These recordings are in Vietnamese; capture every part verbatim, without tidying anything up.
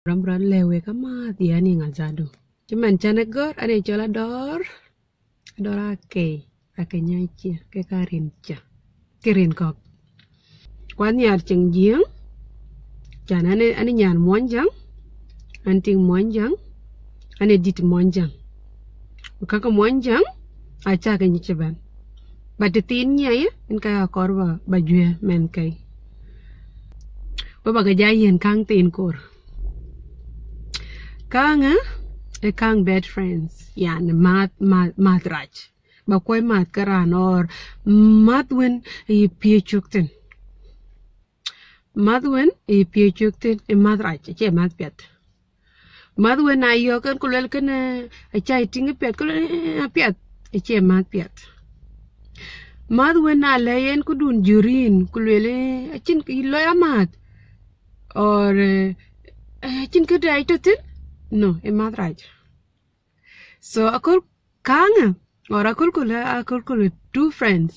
ram ran lewe kama dia ni ngazado cuman chana gor ane chola dor dora ke akenya chi ke karin cha kirin kok kwan yar cheng giang chana ane ane nyan monjang anting monjang ane dit monjang kaka monjang acha ke ni chaban batitin nya ya en ka korba bajue men kai ba ga jayen kang tin kor kang e kang bad friends yan mat mat mat rach ba koy mat karan or mat wen e pie chukten mat wen e pie chukten e mat rach che mat pet mat wen ayo kan kulel kan a chai ting pet kulel pet e che mat pet mat wen a leyen ku dun jurin kulel a chin ki loya mat or chin ka dai to tin no e mat rach so akol kanga or akol kula akol kula two friends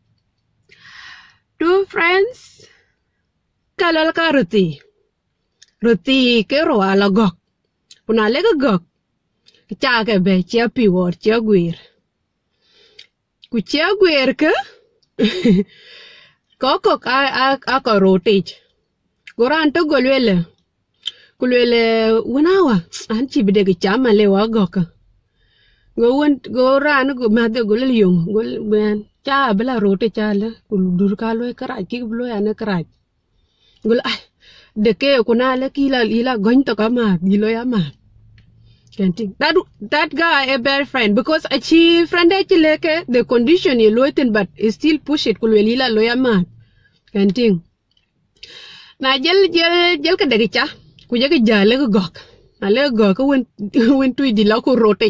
two friends kalal ka roti roti ke ro ala gok una le gok cha ke be che pi wor che gwir ku che gwir ke ko ko a a ko roti goran to golwele kulwele wanawa an chi bide ke chama le wa gok go won go ran go ma de go le yung go ben cha bela rote cha le dur ka lo kara ki blo ya ne kara go ai de ke ko na le ki la ila gon to ka ma di lo ya ma kenting that that guy a bad friend because a chi friend e le ke the condition you lo tin but he still push it kulwe ila lo ya ma kenting na jel jel jel ke de cha ku je ke jale go gok ale go ko wen wen tu di la ko rote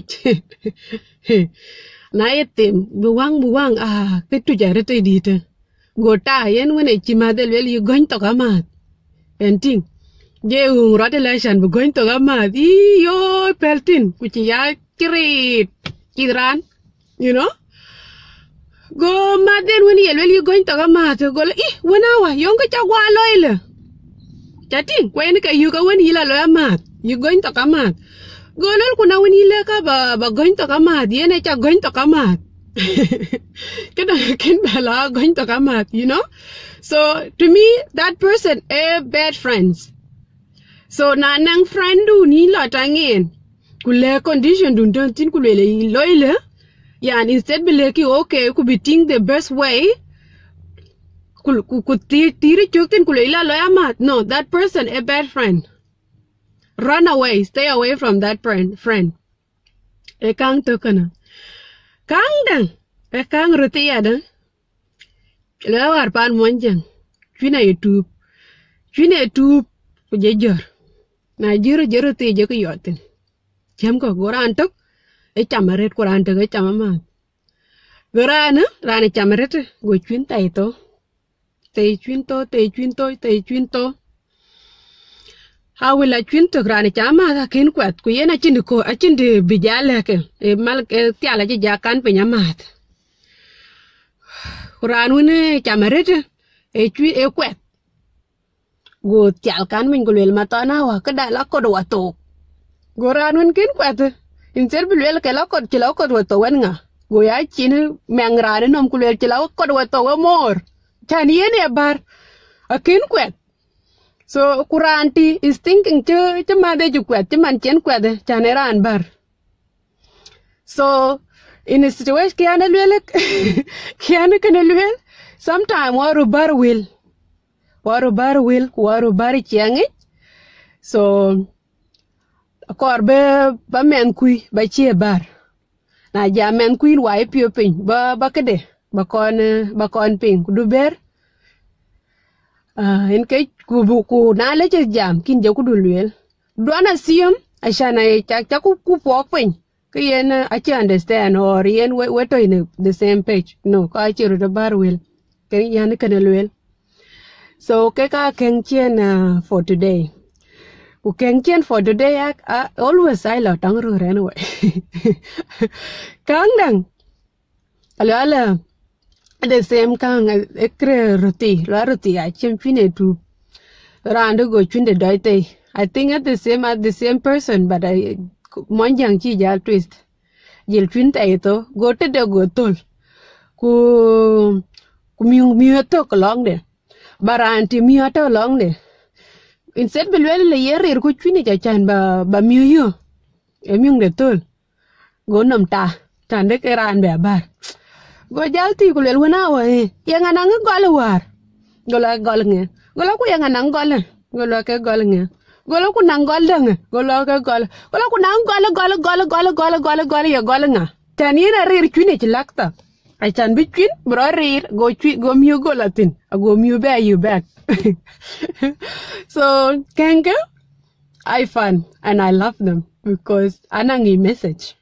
na etem buwang buwang ah ke tu jare te di te go ta yen wen e chi ma de le yu gon to ka ma enting je un rote le shan bu gon to ka ma i yo peltin ku chi ya krit kidran you know go ma den wen ye le yu gon to ka ma te go le i wen awa yong ka cha wa loile chating kwen ka yu ka wen ila lo ma you going to come out golol kuna wen ile ka ba ba going to come out yene cha going to come out kada ken bala going to come out you know so to me that person a bad friends so na nang friend du ni la tangen kule condition dun don tin kulele loile yan instead bele ki okay could be think the best way kul ku tiri chuktin kulele lo amat no that person a bad friend. Run away, stay away from that friend. Friend. E kang to kana. Kang dang. E kang roti ada. Lewar pan monjang. China YouTube. China YouTube. Kujejor. Na jiro jiro ti je ko yotin. Jam ko goran tok. E chamaret goran tok e chamama. Gorana rana chamaret go chwin tai to. Te chwin to, te chwin to, te chwin to. How will I twin to granny chama kin kwat ku yena chindi ko achindi bijale ke e mal ke tiala je jakan penyamat kuranu ne chamarete e twi e kwat go tial kan min go lel matana wa ka da la ko do to goranu kin kwat in ser bilel ke la ko ti la ko do to wen nga go ya chin mengrane nom ku lel ti la ko do to wa mor chani yene bar akin kwat so kuranti is thinking che che ma de ju kwet che man chen kwet chaneran bar so in a situation kiana lele kiana kana lele sometime waru bar will waru bar will waru bar chiangi so korbe ba men kui ba che bar na ja men kui wa pio pin ba ba kede ba kon ba kon pin du ber ah en kai ku ku na le je jam kin je ku du lel dona siam ashana cha cha ku ku pok pin ke yen I can understand or yen we we to in the same page no ka chiru de bar will ke yan kana lel so ke ka ken chen for today ku ken chen for today I always I la tang ru ren we kang dang ala ala the same kang ekre roti la roti a chem fine tu rando go chunde dai te I think at the same at the same person, but I monjang chi jal twist. Jil twin tay to go to the go tol. Ku ku miu miu to long de. Baranti miu to long de. Instead belwele le yere ku twin ja chan ba ba miu yo. E miu de tol. Go nam ta. Tan de keran be bar. Go jal ti ku le wona wa e. Yang anang go war. Go la gol nge. Go la ku yang anang gol. Go la ke gol nge. Golo ku nang gol dang golo ka gol golo ku nang gol gol gol gol gol gol gol ya gol nga tani na rir kwini ci lakta ay tan bi kwin bro rir go twi go miu go latin go miu be you back. So kanga I fun and I love them because anangi message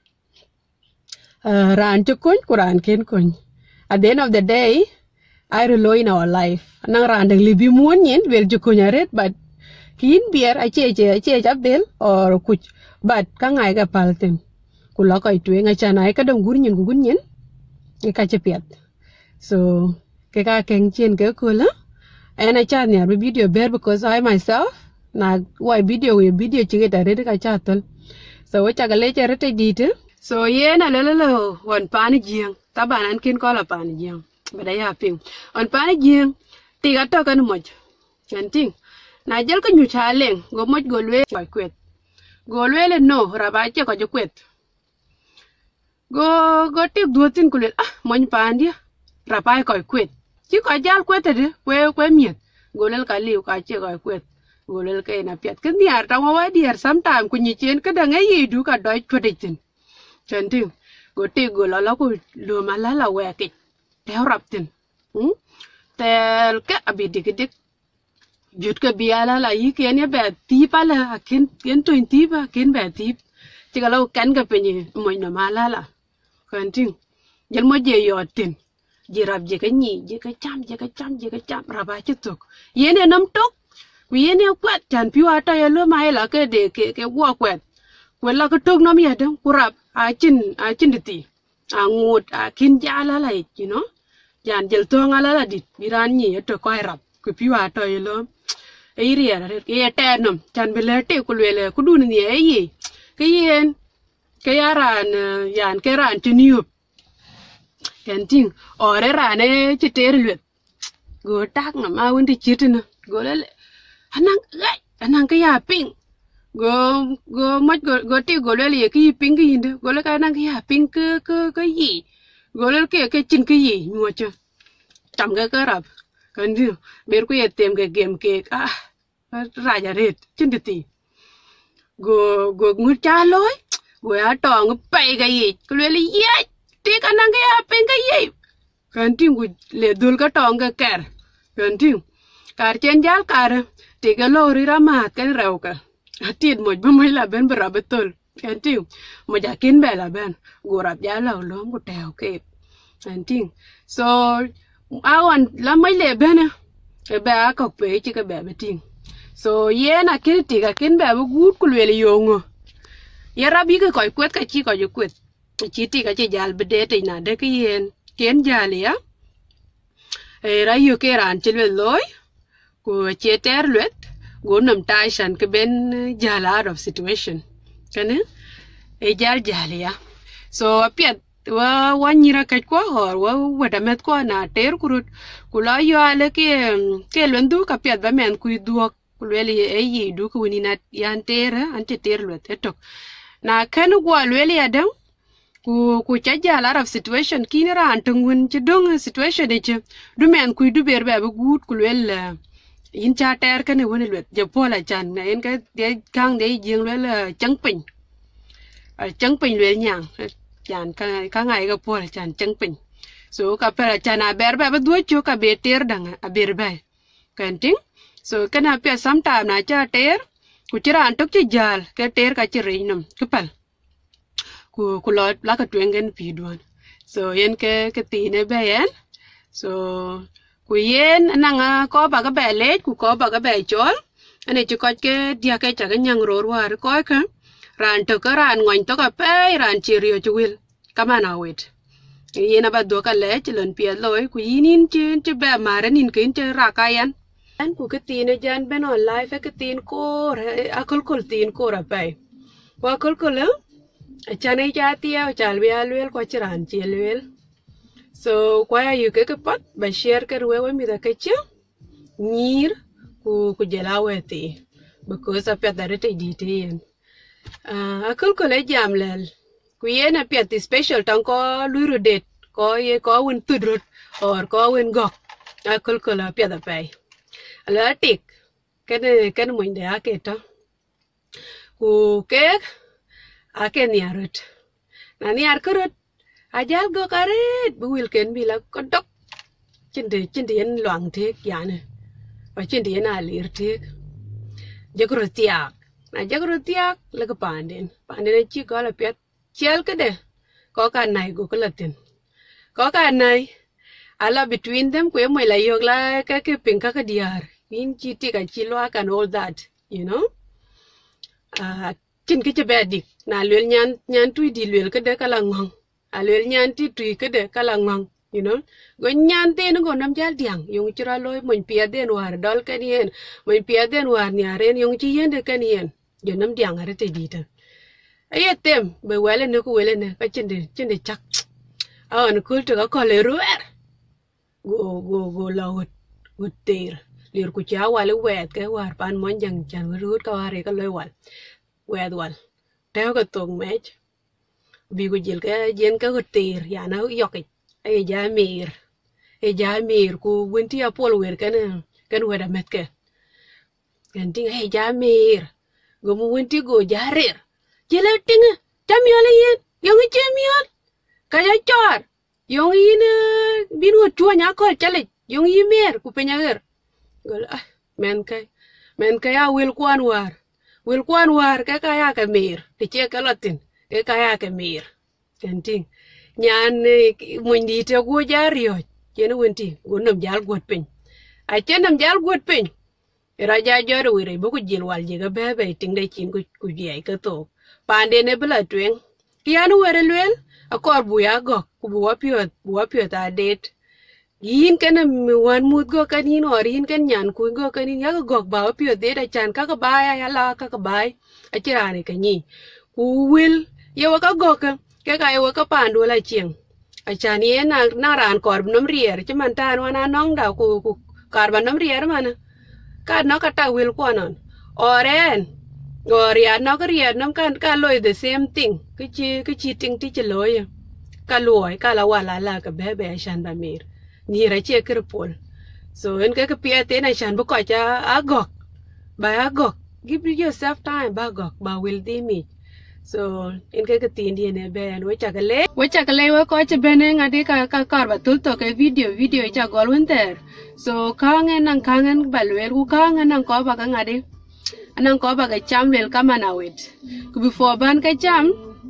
uh, ran to kun kuran ken kun at the end of the day I rely in our life nang ran dang libi mun yen wel ju kunyaret but kin bier ache che ache chabel or kuch but ka ngai ka palten kula ko itwe nga chana ka dong gunyin gunyin e ka chepiat so ke ka ken chen ke kula and I chan ya video bear because I myself na why video we video chigeta red ka chatal so we chaga leche rete dite so ye na lelelo won pan jieng tabanan kin ko la pan jieng bada ya ping on pan jieng tiga to kan moj chanting na jel ka nyu chaleng go moj go lwe ko kwet go lwe le no rabache ko kwet go go tik duotin kule ah mon pandia rabai ko kwet chi ko jal kwet de kwe kwe miet go lel ka liu ka che ko kwet go lel ke na piat ken diar ta wa diar sometime ku nyi chen ka da ngai yi du ka doi choditin chanting go tik go la la ku lo malala we ke te raptin hm tel ka abi dik dik jut ka biala la yi ken ya ba ti pa la ken ken to ti ba ken ba ti ti ka lo kan ka pe ni mo na mala la kan ting jel mo je yo tin je rab je ka ni je ka cham je ka cham je ka cham raba chi tok yene nam tok ku yene kwat tan pi wa ta ya lo mai la ke de ke ke wo kwat ku la ka tok nam ya dang ku rab a chin a chin ti a ngut a kin ja la la you know jan jel to ngala la dit biran ni to ko rab ku pi wa ta ya lo area ke tenum chan belete ku le ku dun ni e ke yen ke yaran yan ke ran tiniup kenting ore rane chiter lwet go tak na ma wundi chitina go le anang gai anang ke ya ping go go mach go go ti go le ke ping ke yinde go le ka nang ke ya ping ke ke ke yi go le ke ke chin ke yi nyo cha tam ke ke rap kenting ber ku ye tem ke gem ke ah raja red chin ti go go ngur cha loy go ya tong pai ga yi ku le ye ti ka nang ya pen ga yi kan ting gu le dul ka tong ga ker kan ting kar chen jal kar ti ga lo ri ra ma kan raw ka atit moj ba mai la ben bra betul kan ting mo ja kin be la ben go rap ja la lo go tew ke kan ting so awan la mai le ben e ba ka pe chi ka be be ting so ye na kin ti ga kin be bu gut ku le yo ngo ye rabi ka ko kwet ka chi ko ju kwet chi ti ka chi jal be de te na de ki yen ken jal ya e ra yu ke ran chi le loy ku che ter lwet go nam tai shan ke ben jal out of situation kana e jal jal ya so apiat wa wanyira ka ko hor wa wada met ko na ter kurut kula yo ale ke ke lendu ka piat ba men ku duok ku le e yi du ku ni na yan ter ante ter lwet etok na kan gwa le ya dang ku ku cha jal out of situation kinira antungun chi dong situation de che du men ku du ber ba gut ku le in cha ter kan woni lwet je pola chan na en ka de kang de jing le chang pin chang pin le nyang chan ka ka ngai ga pola chan chang pin so ka pera chan a ber ba du chu ka be ter dang a ber ba kan ting so kana pe sometime na cha ter ku chira antuk chi jal ka ter ka chi reinum ku pal ku ku lot la ka twengen pi duan so yen ke ke ti ne be yen so ku yen nanga ko ba ga be le ku ko ba ga be chol ane chi ko ke dia ke cha ga nyang ro war ko ka ran to ka ran ngoin to ka pe ran chi rio chu wil ka ma na wet yen ba do ka le chi len pi loy ku yin chi chi be ma ran nin kin chi ra ka yan an ku cái tin jan ben on live cái tin ko a kol kol tin ko ra pai wa kol kol a chane ja tia chal bi alwel ko chiran chi alwel so kwa yu ke ke pat ba share ke we we mi da ke chi nyir ku ku jela weti because a pet that it di tin a kol kol jam lel ku yena pet special tan ko luru det ko ye ko won tudrut or ko won gok a kol kol a pet da pai ala tik ken ken mo inde aketa ku ke ake niarut na niar kurut ajal go karet bu wil ken bi la kodok chinde chinde en luang tek yani wa chinde en alir tek jagro tiak na jagro tiak la ka panden panden chi ko la pet chel kede ko ka nai go kalatin ko ka nai ala between them ko mo la yok la ka ke pin ka ka diar in chi ti ka chi lo kan all that you know uh, kin ke be dik na lel nyan nyan tu di lel ke de kala ngong a lel nyan ti tu ke de kala ngong you know go nyan te no go nam jal diang yung chira loy mon pia den war dol ke nien mon pia den war ni aren yung chi yen de ke nien yo nam diang are te di ta ay tem be wele ne ko wele ne ka chin de chin de chak a on kul to ko le ruer go go go lawut gut ter lir ku cha wale wet ke war pan mon jang chan rut ka ware ka loy wal wet wal teo ka tong mech bi ku jil ka jen ka gut ter ya na yok ai ja mir ai ja mir ku winti apol wer kana kan weda met ke kan ting ai ja mir go mu winti go jarir jela ting tam yole yen yong chemiol ka ja chor yong yin bin wo tu nya ko chale yong yimer ku penya ger gol ah men kai men kai a wil kwan war wil kwan war ka ka ya ka mir ti che ka latin ka ka ya ka mir kan ting nyan mun di te go jario chen winti go nam jal got pin a chen nam jal got pin ra ja jor wi bo ku jil wal je ga be be ting de chin ku ku ye ka to pande ne bla twen kianu were lwel akor bu ya go ku bu wa pio bu wa pio ta det yin kana wan mut go kanin or yin kan nyan ku go kanin ya go ba wa pio det a chan ka ka ba ya la ka ka ba a chirani ka ni ku wil ye wa ka go ka ke ka ye wa ka pandu la chieng a chan ye na na ran kor nom rier chiman tan wana nong da ku ku kar ba nom rier mana ka no ka ta wil ko non oren or ya no ka rier nom kan ka loy the same thing ki chi ki chi ting ti chi loy ka loy ka la wala la ka be be shan ba mir ni ra che kir pol so en ka ka pia te na shan bu ko cha agok ba agok give yourself time ba agok ba will di mi so en ka ka tin di ne be an we cha ka le we cha ka le we ko cha be ne ngadi ka ka kar ba tul to ka video video cha gol won ter so ka ngen nang ka ngen ba lwel ku ka ngen nang ko ba ka ngadi anang ko ba ka cham wel kama na wet ku before ban ka cham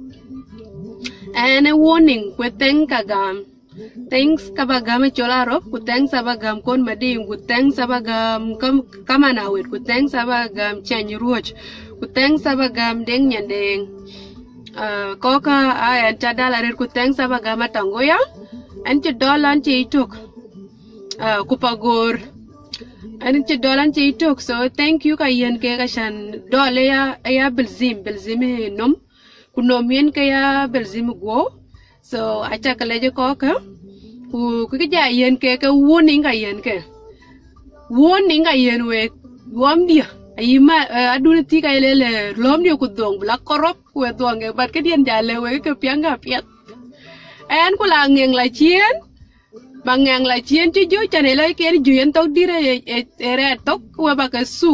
and a warning ku teng ka gam thanks ka ba gam chola rop ku thanks ba gam kon madi ku thanks ba gam kam kama na wet ku thanks ba gam chan ruoch ku thanks ba gam deng nyandeng uh, ko ka ay ta dala rer ku thanks ba gam tango ya an ti dolan ti tok uh, ku pagor an ti dolan ti tok so thank you ka yen ke ka shan dole ya ya belzim belzim nom ku nom yen ke ya belzim go so acha ka leje ko ka ku ku ja yen ke ka warning ka yen ke warning ka yen we wam dia ayima aduna ti ka lele lom dia ku dong bla korop ku dong e bat ke dien jale we ke pianga piet en ku la ngeng la chien bangang la chien chu ju chane la ke ju yen tok dire e re tok ku ba ka su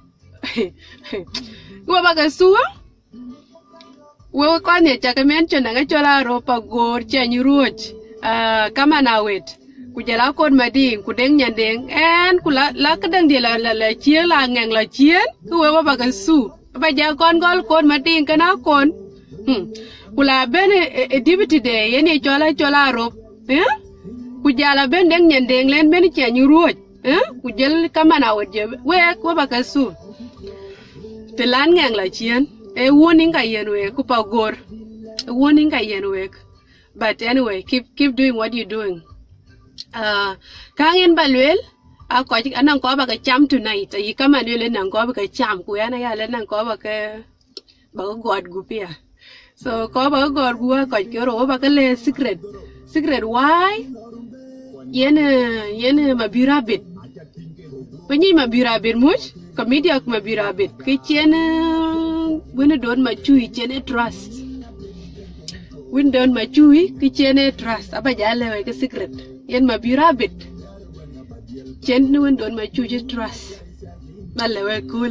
ku ba ka su we ko ne cha ka men chona ga chola ro pa gor chen ruoch uh, kama na wet ku jala kon madi ku deng nyandeng en ku la la ka dang de la la, la chien la ngeng la chien ku we ba ka su ba ja kon gol kon madi kana kon hmm ku la ben e, e dibiti de yene chola chola ro eh ku jala ben deng nyandeng len ben chen ruoch eh ku jel kama na wet je we ku ba ka su te lan ngeng la chien a warning ka yen we ku pa gor a warning ka yen we but anyway keep keep doing what you're doing uh kangen balwel à có chứ anh đang có bà cái chăm tonight tại vì các bạn đi lên đang có bà cái chăm của anh ấy lên đang có bà cái bà cái god gupia so có bà cái god gua có cái rồi bà cái le secret secret why yên yên mà bira bit bây giờ mà bira bit much comedy mà bira bit cái chuyện when don't mà chui chuyện trust when don't mà chui cái chuyện trust apa giờ le cái secret yên mà bira bit chuyện when don't mà chui trust mà le cool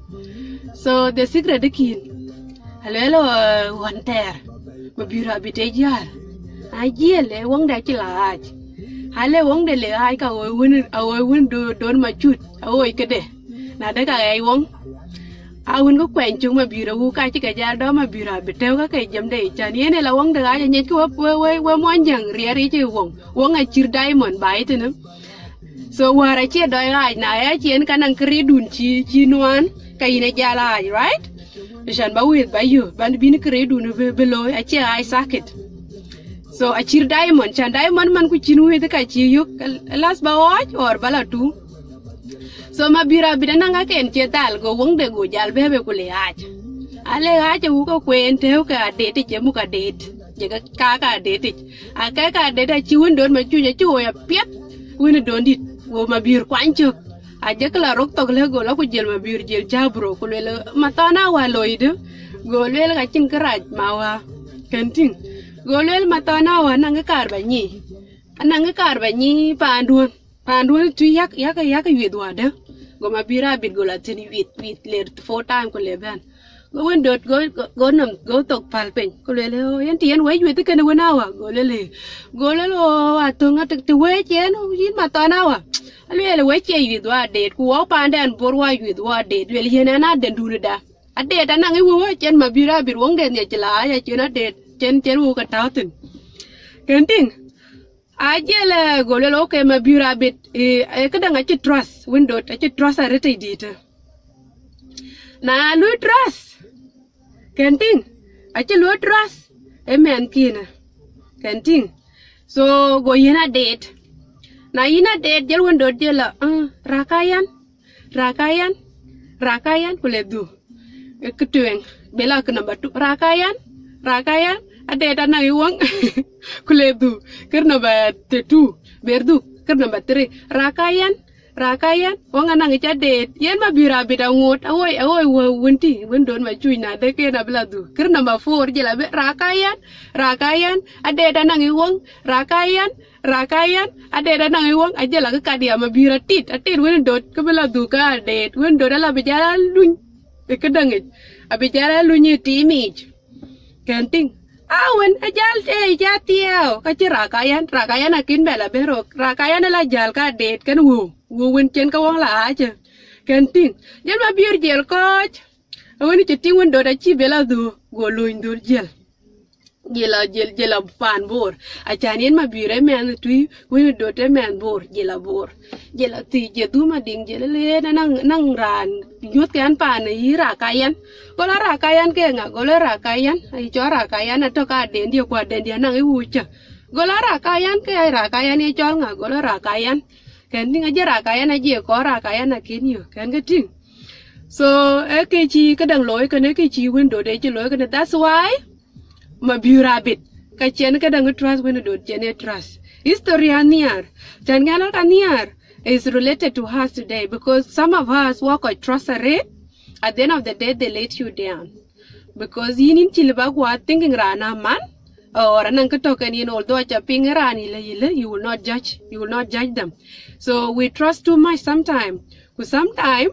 so the secret the kin hello one there mà bira bit ấy giờ ai giờ le wong đã chỉ là hale wong de le ai ka oi win oi win do don ma chut oi ke de na de ka ai wong a win ko kwen chung ma bira hu ka chi ka ja do ma bira beteo ka kai jam de chan ye ne la wong de ga nya ko we we we mo jang ri ri chi wong wong a chir diamond bai te ne so wara chi do ai na ya chen ka nang kri dun chi chi nuan kai ne ja la right shan ba wi ba yu ban bin kri dun be loy a chi ai saket so achir diamond chan diamond man ku chinu hete ka chi yuk last ba watch or bala tu so ma bira bidana nga ken chetal go wong de go jal bebe ku le ach ale ach u ko kwen teu ka date che mu ka date je ka ka ka date a ka ka date chi won don ma chu chu ya pet won don dit go ma bir kwan chuk a je kala rok tok le go la ku jel ma bir jel jabro ku le ma tana wa loide go le ka chin karaj ma wa kenting golel matana wa nang kar ba ni anang kar ba ni panduan panduan tu yak yak yak wi dwa de go ma bira bit go la tini wit wit le four time ko le ban go wen dot go go nam go tok pal pen ko le le yan tien we wi te ken wa na wa go le le go le lo a to nga te we chen yin matana wa ale le we che wi dwa de ku wa pan den bor wa wi dwa de le yen na den du da a de da nang wi wo chen ma bira bit wong den ye chla ya chen a de chen chen wo ka tautin kenting aje la gole lo ke ma bira bit e ka danga chi trust window ta chi trust are te dita na lu trust kenting aje lu trust e men kina kenting so go yena date na yina date jel window jela rakayan rakayan rakayan kule du e kutueng bela ke number two rakayan rakayan ade dana iwang kuledu karena ba tetu berdu karena ba tere rakayan rakayan wong anang icade yen ma bira bida ngot awoy awoy wonti wondon ma cuina de ke na bladu karena ba four jela be rakayan rakayan ade dana iwang rakayan rakayan ade dana iwang aja la ka dia ma bira tit atit wondot ke bladu ka ade wondot ala bejala luñ e kedangit abejala luñi timich kenting awen ajal eh jatiao ka ci rakayan rakayan akin bela bero rakayan la jal ka det kan wu wu wen chen ka wong la aja kenting jel ma biur jel koch awen ci ting wen do da ci bela du go luñ dur jel jela jel jela pan bor achanin ma biure men tui wen do te men bor jela bor jela ti je du ma ding jela le nang nang ran nyot kan pan yi rakayan gola rakayan ke nga gola rakayan ai cho rakayan to ka den dia kwa den dia nang i wucha gola rakayan ke ai rakayan e cho nga gola rakayan ken ding aja rakayan aja ko rakayan akin yo kan ke ting so e ke chi ka dang loy ka ne ke chi win do de chi loy ka ne that's why ma bira bit ka chen ka dang trust win do chen trust history aniar jan ganal kaniar is related to us today because some of us walk on trust rate. At the end of the day, they let you down because you need to live thinking rana man or anang token in although chopping rani you will not judge you will not judge them. So we trust too much sometimes. Because sometimes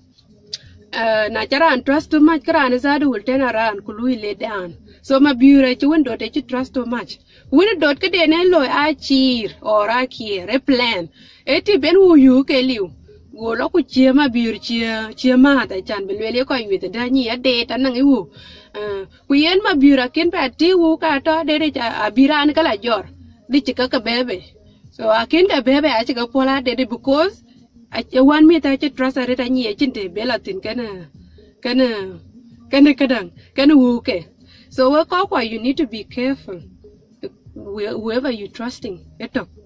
uh nacharan trust too much karan zadu will turn around kului lay down. So my bureau you won't you trust too much. When dot kadene lo a cheer or a care a plan. Eti ben wu you ke liu. Go lo ku chia ma bir chia chia ma ta chan bel le ko wi ta ni ade ta nang wu ku yen ma bira ken pa ti wu ka to de de a bira an kala jor di chika ka bebe so a ken ka bebe a chika pola de de because a wan mi ta che trust are ta ni chin te bela tin kana kana kana kadang kana wu ke so we ko kwa you need to be careful whoever you trusting eto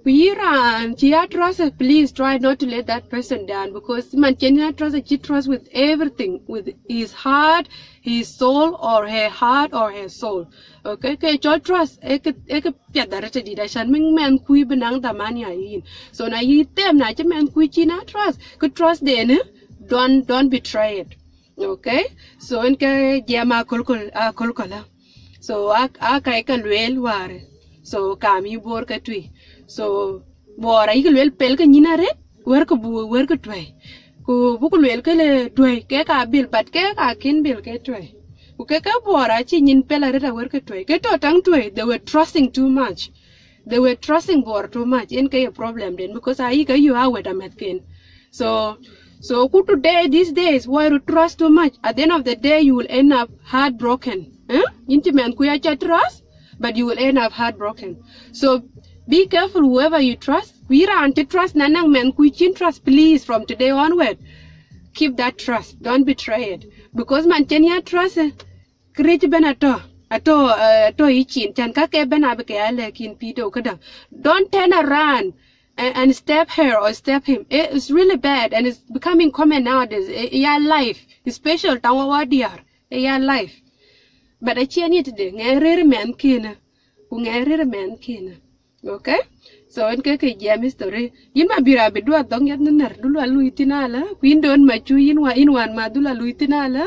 Kuyiran, chia trust, please try not to let that person down because man can trust, she trust with everything, with his heart, his soul, or her heart, or her soul. Okay, okay, cho trust, ek ek piadara te di dashan ming man kui benang tamani ayin. So na yi tem na che man kui china trust, could trust then, don't don't betray it. Okay, so enke jama kulkul a kulkula. So a a kai ka luel ware. So kami bor ka tui. So bora ikul wel pel ka nyina ret wer ko bu wer ko twai ko bu ko wel ke le twai ke ka bil pat ke ka kin bil ke twai ko ke ka bora chi nyin pel ret wer ko twai ke to tang twai they were trusting too much they were trusting bor too much in ke a problem then because ai ka you are with amet kin so so ku today these days why you trust too much at the end of the day you will end up heartbroken eh inti men ku ya cha trust but you will end up heartbroken so be careful whoever you trust. We are anti-trust nanang men kuichin trust. Please, from today onward, keep that trust. Don't betray it. Because man chenya trust krechi ben ato ato ato ichin chan kake ben abeke ale kin pito kada. Don't turn around and, and step her or step him. It's really bad and it's becoming common nowadays. Yeah, life, special tawa diar. Yeah, life. But I chenya today ngere men kina, ngere men kina. Okay, so in keke jam story, yin ma bira bedua dong yat ner dulu alu itina la, queen don machu yin wa in wan ma dulu alu itina la,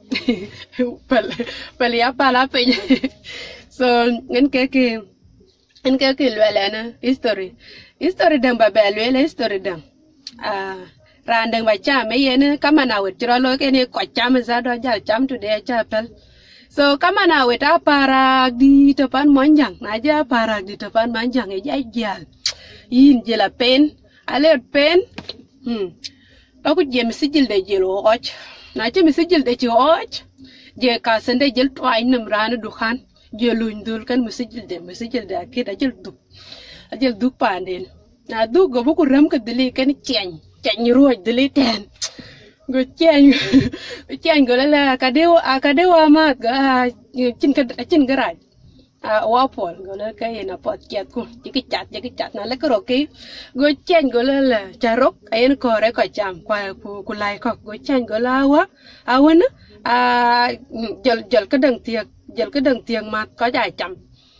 pal pal ya pala pe, so in keke in keke luelana history, history dang ba ba luela history dang, ah randang ba cham me yen kama na wet chiro lo ke ne kwa cham za do jal cham today chapel. So kama na weta parak di depan manjang, naja parak di depan manjang aja jal, yin jela pen, ale pen, hmm, aku jem sijil de jelo och, naja misijil de jelo och, je kasen de jel tuai nemrana dukan, jelundul kan misijil de misijil de akid ajel duk, ajel duk pandin, na duk go buku ram ke deli kan ceng, ceng ruaj deli ten. Go chen chen go la kadeo akadeo amat ga chin ka chin garaj a wa pol go la kay na pot chat ko ki chat ki chat na la ko roki go chen go la charok ayen ko re ko cham kwa ku lai ko go chen go la wa awen a jol jol ka dang tiek jol ka dang tiek mat ko jai cham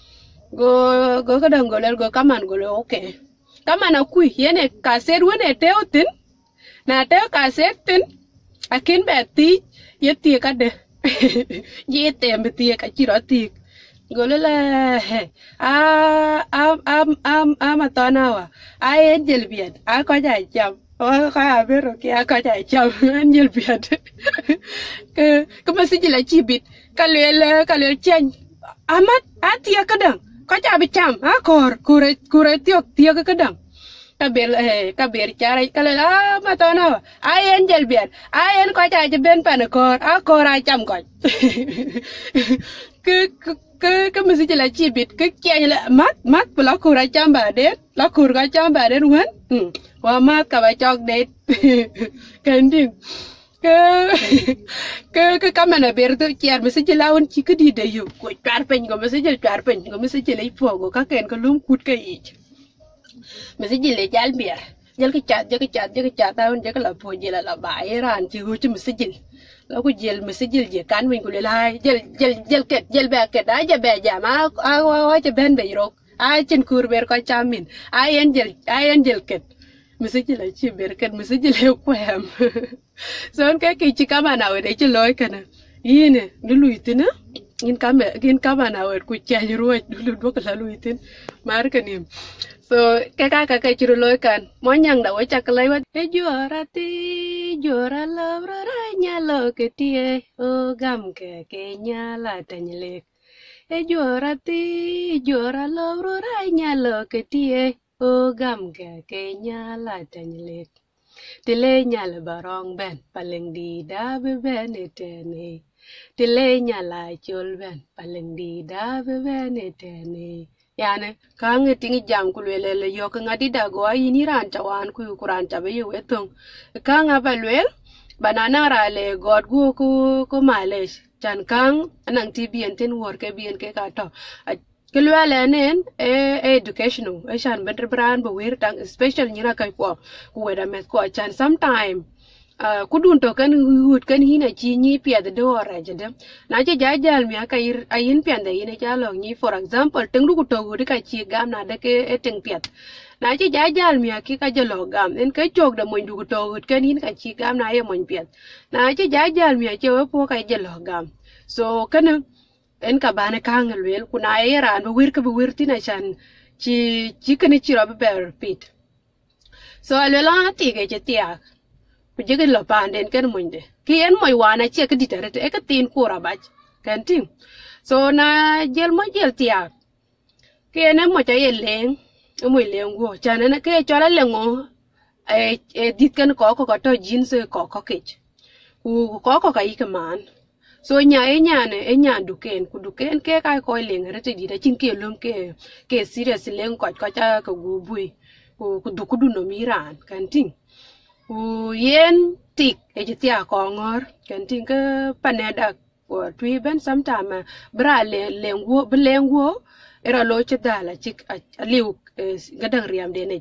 go go ka dang go la go kaman go la okay kaman a kui yene ka ser wene teutin na teo ka ser tin akin beti ye tiek ade ye tem tiek achiro tiek golela a am am am am atanawa a angel biat a ko ja cham o ka abero ke a ko ja cham angel biat ke ke masiji la chibit kalele kalele chen amat a tiek kadang ko ja bi cham a kor kure kure tiek tiek kadang kabel eh kabel cara kalela matana ai angel biat ai en ko ja ben panakor a kor a cham ko ke ke ke mesti la chibit ke kya la mat mat pula kura cham ba de la kur ga cham ba de wan wa mat ka ba chok de kending ke ke ke kamana ber to kiar mesti la on chi ke di de yu ko char pen go mesti char pen go mesti le po go ka ken ko lum kut ke ich mesti le jal biar jal ke chat jal ke chat jal ke chat ta on jal ke la po jel la ba ran chi hu chi mesti jil la ko jel mesti jil je kan min ko le lai jel jel jel ket jel ba ket a ja ba ja ma a wa ja ben be ro a chen kur ber ko chamin a en jel a en jel ket mesti jil chi ber ket mesti jil ko hem son ke ki chi kama na we de chi loy kana yine du luitina in kama in kama na we ku cha ru du du ko la luitin mar kanim so cái cái cái cái chữ lôi can món nhang đậu chặt lấy quá cái juara ti juara love ra nhà lơ cái tia ô gam cái cái nhà là thành lệ cái juara ti juara love ra nhà lơ cái tia ô gam cái cái nhà là thành lệ tile nhà là barong ben paling di da be ben etene tile nhà là chul ben paling di da be ben etene yani kange tingi jam kulwele yo ka ngadi da go ayini ran tawan ku kuran tabe yo etong kanga balwel banana ra le god go ko ko malesh chan kang anang ti bien ten wor ke bien ke ka to ke lwele nen e educational e shan ben brand bo wer tang special nyira kai ko ku weda met ko chan sometime Uh, kudun to kan hut kan hina chi nyi pia de do ra jede na che ja jal mi aka ir ayin pian de yin ja lo nyi for example teng du to gu ka chi gam na de ke e teng piat na che ja jal mi aki ka jalo gam en ke chok de mon du to hut kan hin ka chi gam na ye mon piat na che ja jal mi che we po ka jalo gam so kan en ka bane ka ngal wel kuna e ran bo wir ka bo wir tin chan chi chi kan chi ro be repeat so alela ti ke che tiak kujege lo panden ken munde ki en moy wana che ka ditere e ka tin kura bach kan tin so na jel mo jel tia ki en mo cha yeleng mo leng go chana na ke chola lengo e e dit ken ko ko to jeans ko ko ke ku ko ko ka ikman so nya e nya ne e nya duken ku duken ke ka ko leng rete di da chin ke lum ke ke serious leng ko ko cha ka gu bui ku ku du ku du no miran kan tin u yen tik e jitia ko ngor ken tin ke paneda ko twi ben sometime bra le lengo belengo era lo che dala chik aliu gadang riam de ne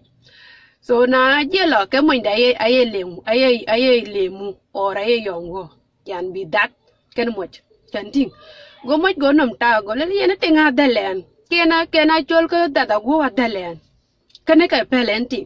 so na jelo ke mo nda ye aye lemu aye aye lemu ora ye yongo yan bi dat ken mo ken tin go mo go nom ta go le yen tinga dalen kena kena chol ke dada go wa dalen kene ke pelenti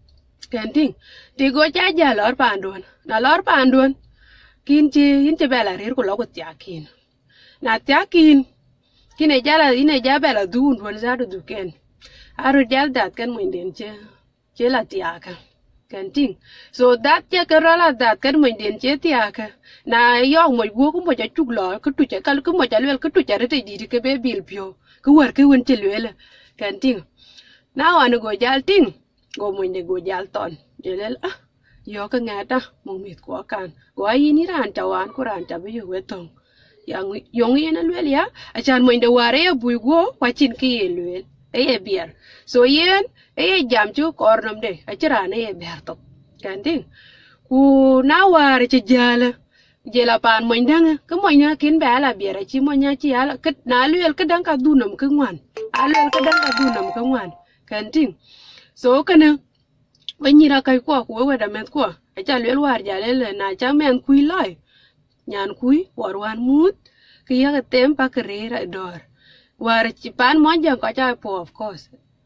kenting ti go cha ja lor pandun na lor pandun kin chi yin che bela rir ko logo tiakin na tiakin kine jala ine ja bela dun won za du ken aru jal dat kan mo den che che la tiaka kenting so dat che ka la dat kan mo den che tiaka na yo mo go ko mo cha chuk lo ko tu che kal ko mo cha lel ko tu cha rete di ke be bil pio ko war ke won che lel kenting na wan go jal ting go mo ne go jal ton jelel ah yo ka ngata mo mit ko kan go ayi ni ran tawan ko ran ta bi yo wetong yang yong yen lel ya a chan mo de ware bu go kwa chin ki lel e e bier so yen e jam chu kor nom de a chira ne e ber to kan ting ku na ware che jala jela pan mo ndang ka mo nya kin ba la bier chi mo nya chi ala ka na lel ka dang ka du nom ka ngwan a lel ka dang ka du nom ka ngwan kan ting so kana when you kai kwa ku we da met kwa a cha lel war ja le na cha men kui lai nyan kui war wan mut ki ya tem pa karera dor war chi pan mo jang ko cha po of course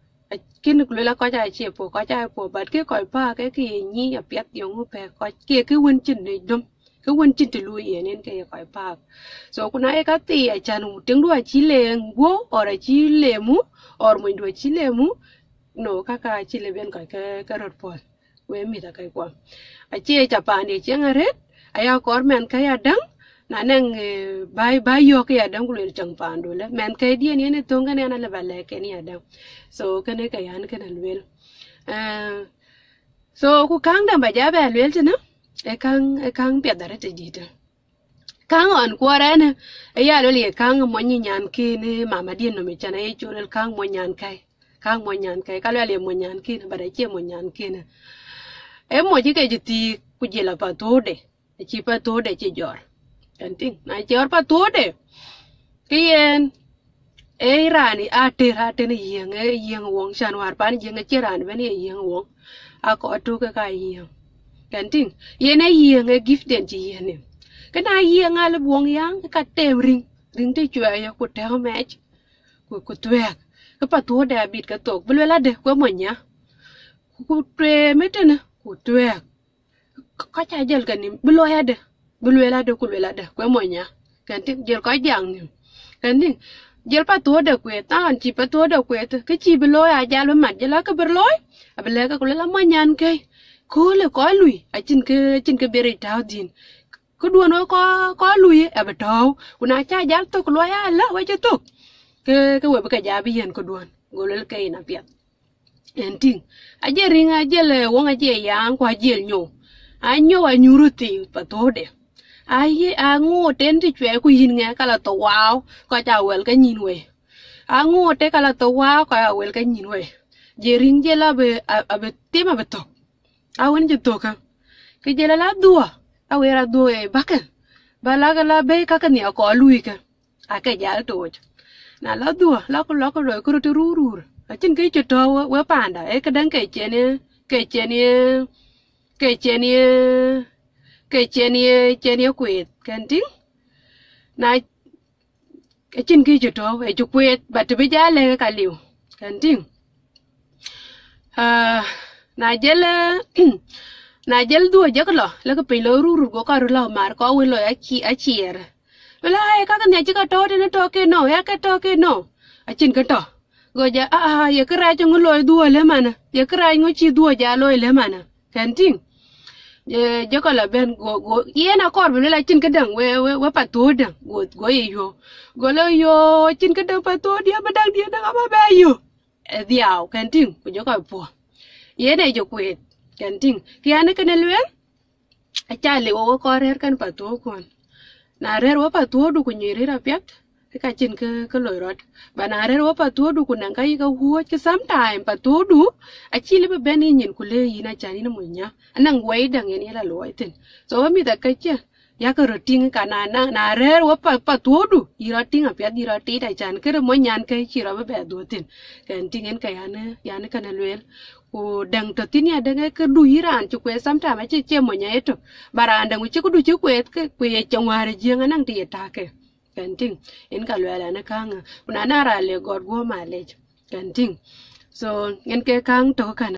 kin ku la ko cha chi po ko cha po bat ke ko pa ke ki ni ya pet yong pe ko ke ki won chin ni dum cái quân trình từ lui yên nên cái phải phạt, so kuna e cái ti ai chanu tiếng đua chỉ lệ ngô, or chỉ lệ mu, or mình đua chỉ lệ mu, no kaka chỉ lệ bên cái cái cái rót pol, we mi ta cái quan, ai chỉ Japan đi chỉ nghe hết, ai ao có men cái adang, na neng bay bay yo cái adang kulo chẳng pan đôi, men cái đi ni ne tonga ne na le vale cái ni adang, so cái này cái anh cái này luôn, so ku kang đam bay giá bay luôn chứ nó. Ekang ekang pia dare te dita kang on kuarana eya lo le kang mo nyan ki ne mama dien no me chana e churel kang mo nyan kai kang mo nyan kai ka le mo nyan ki ne bare che mo nyan ki ne e mo ji ke jiti ku je la pa to de e chi pa to de che jor kanting na jor pa to de kien e rani a te ra te ne yeng e yeng wong shan war pan yeng e che ran be ne yeng wong a ko tu ka ka yeng kanting yena yeng e gift den ji yene kana yeng ala buong yang ka tem ring ring te chwa ya ko te match ko ko twek ka pa to da bit ka tok bela de ko monya ku twe metena ku twek ka cha jel kan ni belo ya de bela de ku bela de ko monya kanting jel ko jang ni kanting jel pa to de kwe tan chi pa to de kwe ka chi belo ya jal mat jela ka berloy abela ka ko la manyan kai cô là có lùi ở trên cái trên cái bề thao din cứ đua nó có có lùi ở bề thao của nó cha giáo tôi có loài là vậy chứ tôi cái cái quầy cái giá bây giờ có đuôn gọi là cái nào biết em tin ai giờ ring ai giờ là uống ai giờ yang qua giờ nhiều ai nhiều ai nhiều rồi thì phải tốt đấy ai ai ngô tên thì chuyện của nhìn nghe cái là tàu wow coi chào well cái nhìn vậy ai ngô tên cái là tàu wow coi well cái nhìn vậy giờ ring giờ là bề à bề tim à bề top awen je toka ke jela la dua awera dua e baka balaga la be kaka ni ko lui ka aka jal toj na la dua la ko la ko ro ko to ru ru a chin ke cho to we panda e ka dan ke chene ke chene ke chene ke chene chene kwet kan ting na a chin ke cho to e cho kwet ba to bi ja le ka liu kan ting à na jel na jel dua ja ko la ko pe lo ru ru go ka ru la mar ko we lo a chi a chier wala e ka kan ya chi ka to de to ke no ya ka to ke no a chin ka to go ja a a ye kra cho ngolo dua le mana ye kra ngo chi dua ja lo le mana kan ting ye je ko la ben go go ye na kor le la chin ka dang we we we pa to dang go go ye yo go lo yo chin ka dang pa to dia ba dang dia dang ba ba yo e diao kan ting ko je ko po ye ne jo kwet kan ting ki ane kan le a cha le o ko rer kan pa to kon na rer wo pa to du ku nyiri ra pet ka chin ke ke loy rot ba na rer wo pa to du ku nan kai ka huo ke sometime pa to du a chi le be ni nyin ku le yi na cha ni mo nya anang wai dang ni la loy tin so mi da ka che ya ka ro ting ka na na na rer wo pa pa to du i ro ting a pet di ro ti da chan ke mo nyan ke chi ro be do tin kan ting en ka ya ne ya ne kan le ku dang to tin ya dang ke du iran chu kwe sometime a chi che mo nya eto bara dang chi ku du chi kwe ke kwe changware jeng anang ti ta ke kanting in ka lwela na kanga una na ra le god go ma le kanting so en ke kang to kana